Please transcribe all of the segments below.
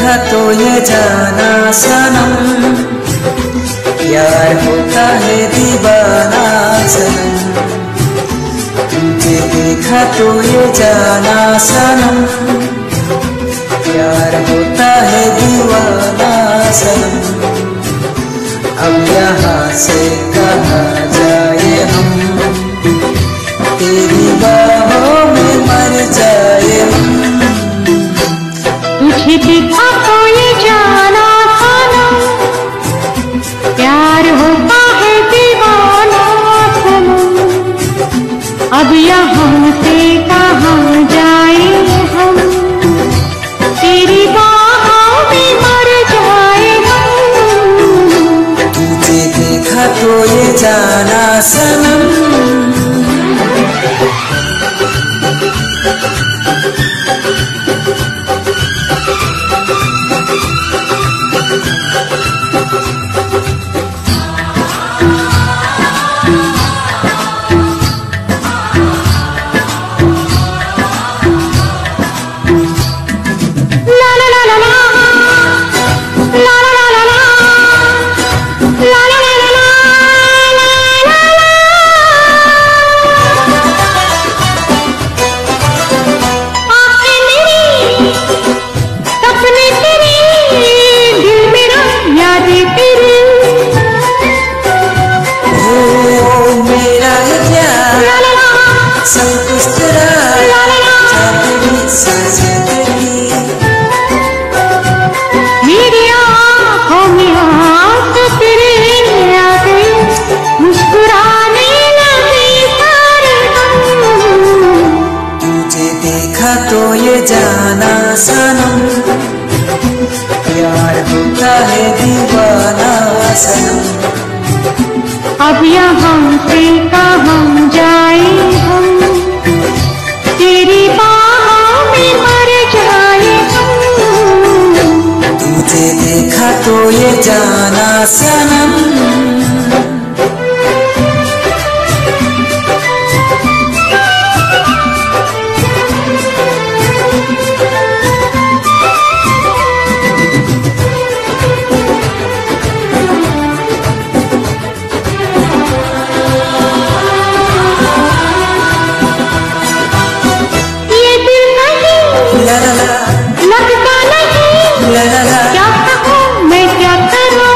देखा तो ये जाना सनम, प्यार होता है दीवाना सनम। तुझे देखा तो ये जाना सनम, प्यार होता है दीवाना सनम। अब यहाँ से कहाँ जाए हम, तेरी बाहों में मर जाए हम। तुझे देखा तो ये जाना सनम, प्यार होता है दीवाना सनम। अब यहाँ से कहाँ जाए हम, तेरी बाहों में मर जाए हम। तुझे देखा तो ये जाना सनम। तो ये जाना सनम, प्यार होता है दीवाना सनम। अब यहाँ से कहाँ जाए हम, तेरी बाहों में मर जाए हम। तुझे देखा तो ये जाना सनम। लगता नहीं क्या कहूँ मैं क्या करूँ,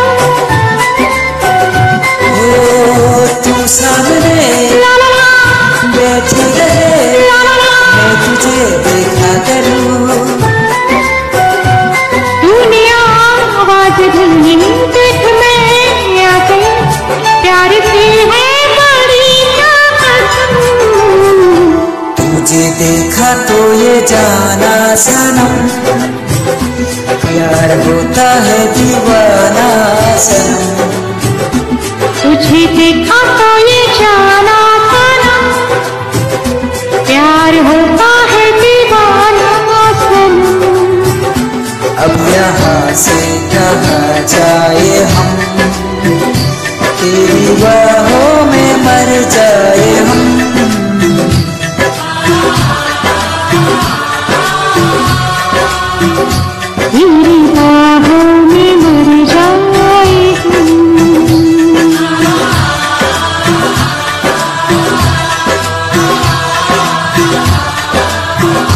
ओ तू सामने बैठी रहे, मैं तुझे देखा करूँ। तूने आवाज दी देख मैं आ गई, प्यार से है बड़ी कसम। तुझे देखा तो ये जाना सनम, प्यार होता है दीवाना सनम। तुझे देखा तो ये जाना सनम, प्यार होता है दीवाना सनम। अब यहाँ से कहाँ जाए हम, तेरी बाहों में मर जाए हम। तेरी बाहों में मर जाए हम।